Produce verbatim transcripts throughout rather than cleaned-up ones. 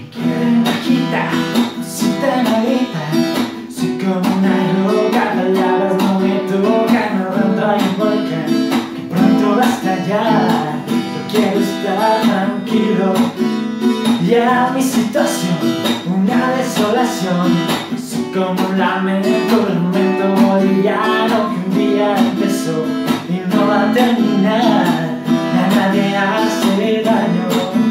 quieren agitar, si te marita, soy como una roca, palabras no me tocan, adentro hay un volcán que pronto va a estallar. Yo quiero estar tranquilo, ya mi situación, una desolación, soy como un lamento, el momento boliviano que un día empezó y no va a terminar, a nadie hace daño.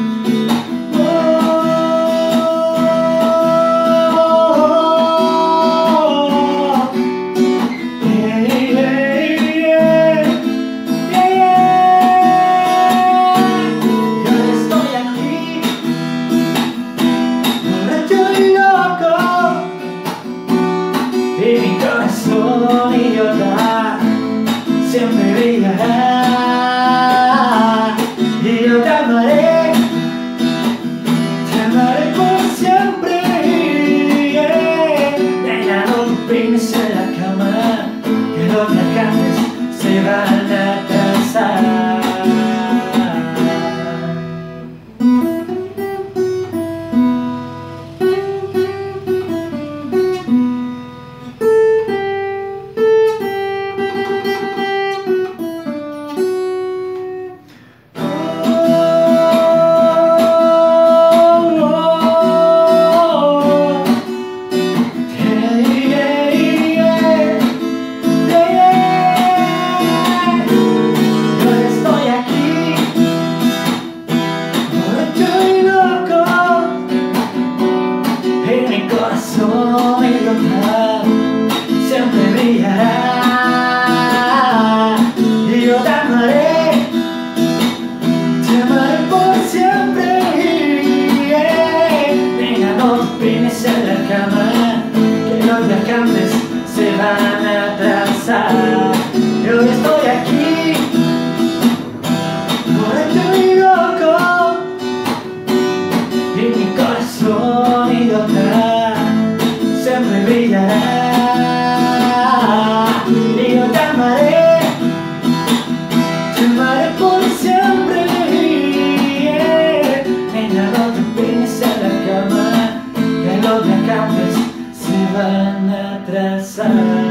Y mi corazón idiota siempre brillará, y yo te amaré, te amaré por siempre. Nena, no te peines en la cama, que los viajantes se van a atrasar. Siempre brillará, y yo te amaré, te amaré por siempre. Nena, no te peines en la cama, que los viajantes se van a atrasar. Yo estoy aquí, borracho y loco, y mi corazón idiota siempre brillará, y yo te amaré, te amaré por siempre. Nena, no te peines en la cama, que los viajantes se van a atrasar.